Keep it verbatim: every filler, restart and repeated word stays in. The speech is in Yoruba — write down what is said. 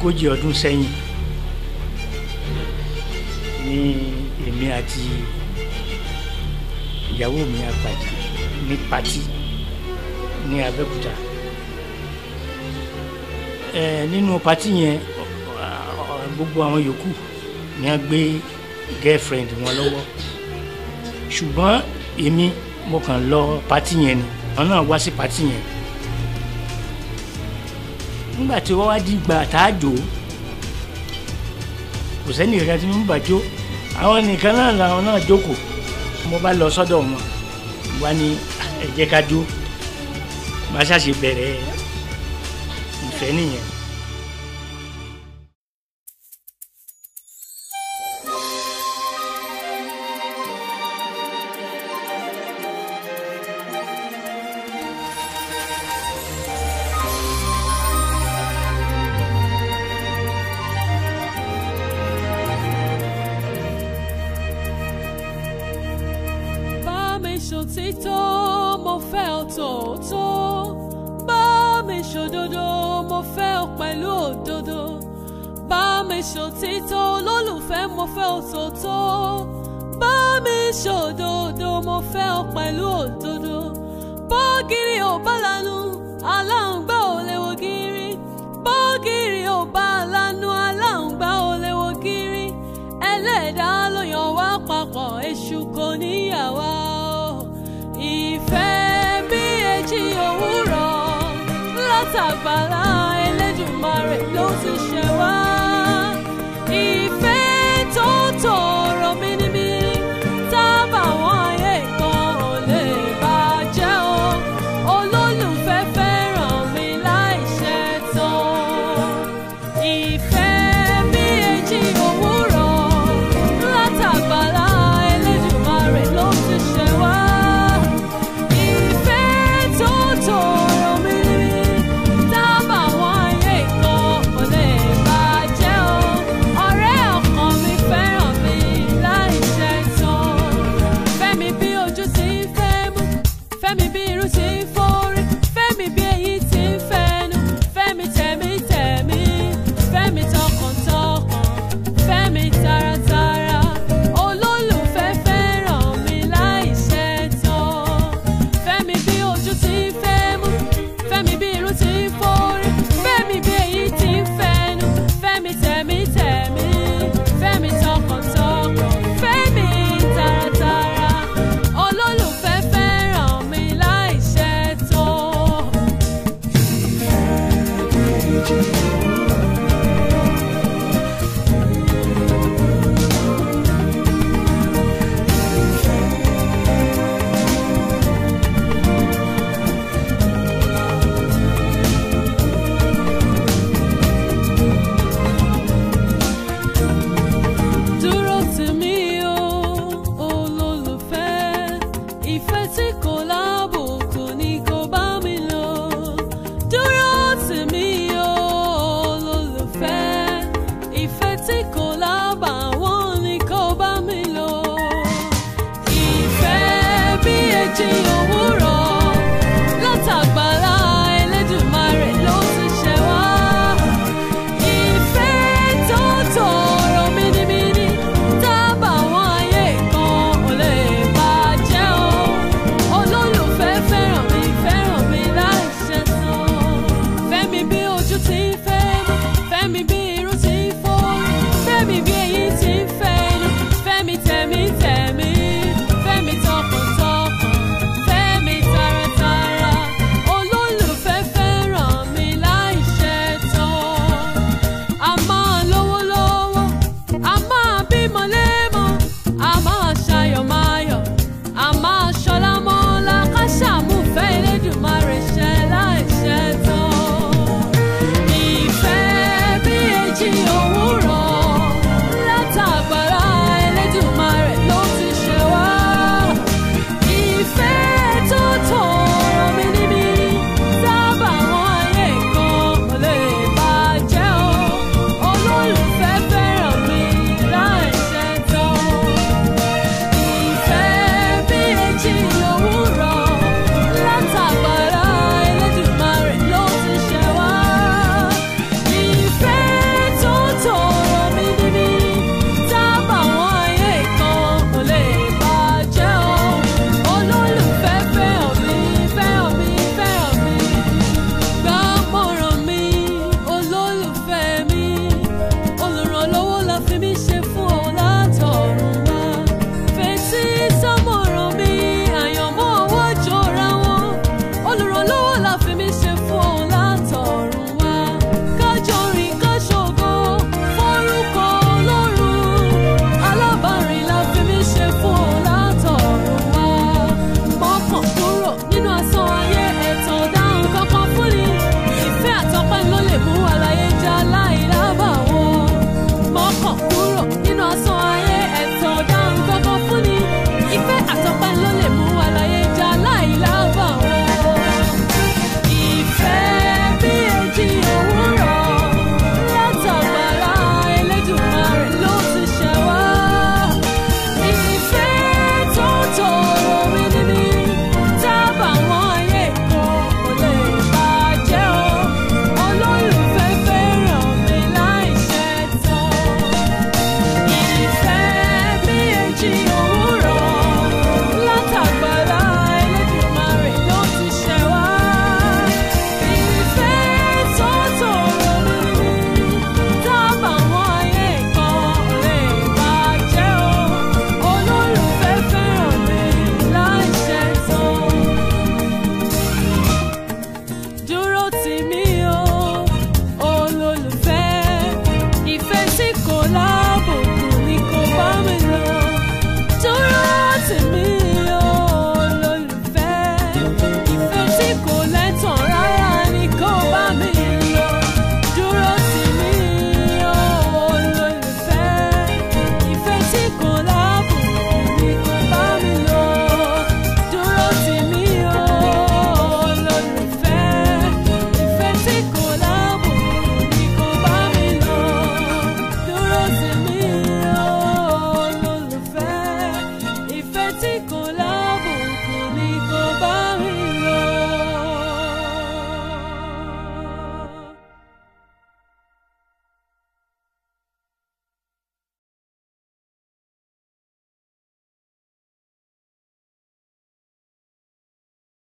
ogójì ọdún sẹ́yìn ní èmi àti ìyàwó mi àpàdé ní pátì ní Abẹ́òkúta. ẹ nínú pátì yẹn gbogbo àwọn yòókù ni a gbé girlfriend wọn lọ́wọ́ ṣùgbọ́n èmi mo kàn lọ pátì yẹn ni àwọn náà wá sí pátì yẹn. nígbà tí wọ́n wá di ìgbà tá a jò kò sẹ́ni ìrìn àti mímú bàjọ́ àwọn nìkan náà làwọn náà jókòó. mo bá lọ sọ́dọ̀ wọn wá ní ẹ jẹ́ ká jó bá ṣàṣe bẹ̀rẹ̀ ìfẹ́ nìyẹn. Ṣòtítọ́ mo fẹ́ ọ tòótọ́, bá mi ṣòdodo mo fẹ́ ọ pẹ̀lú òdodo. Bá mi ṣòtítọ́ olólùfẹ́ mo fẹ́ ọ tòótọ́, bá mi ṣòdodo mo fẹ́ ọ pẹ̀lú òdodo. Bọ́gìrì ò bá lanu aláǹgbá ò lè wo gírí, bọ́gìrì ò bá lanu aláǹgbá ò lè wo gírí. Ẹlẹ́dàá ló yàn wá papọ̀, èṣù kò níyàwó. Ìfẹ́ bí èjì òwúrọ̀ látàgbàlá Elédùmarè ló ti ṣẹ̀ wá. Ìfẹ́ tó tòrò mínímíní tábà wọn ayé kan ò lè bàjẹ́ o. Olólùfẹ́ fẹ́ràn mi láì ṣẹ̀tàn. Ìfẹ́ bí èjì òwúrọ̀ látàgbàlá Elédùmarè ló ti ṣẹ̀ wá. Fẹ́mi bí irú tí ń forí, fẹ́mi bí èyí tí ń fẹnu, fẹ́mi tẹ̀mítẹ̀mí, fẹ́mi tọkàntọkàn, fẹ́mi taratara. Olólùfẹ́ fẹ́ràn mi láì ṣẹ̀tàn. Fẹ́mi bí ojú tí ń fẹ́mú, fẹ́mi bí irú tí ń forí, fẹ́mi bí èyí tí ń fẹnu, fẹ́mi tẹ̀mítẹ̀mí, fẹ́mi tọkàntọkàn, fẹ́mi taratara. Olólùfẹ́ fẹ́ràn mi láì ṣẹ̀tàn. Dúró tì mí o, olólùfẹ́, ìfẹ́ tí kò lábùkù ni kò bá mi lò. Dúró tì mí o, olólùfẹ́, ìfẹ́ tí kò lábàwọ́n ni kò bá mi lò. Ìfẹ́ bí èjì òwúrọ̀ látàgbàlá Elédùmarè ló ti ṣẹ̀ wá. Ìfẹ́ tó tòrò mínímíní tábà wọn ayé kan ò lè bàjẹ́ o. Olólùfẹ́ fẹ́ràn mi, fẹ́ràn mi láì ṣẹ̀tàn. Fẹ́mi bí ojú tí ń fẹ́ mú, fẹ́mi bí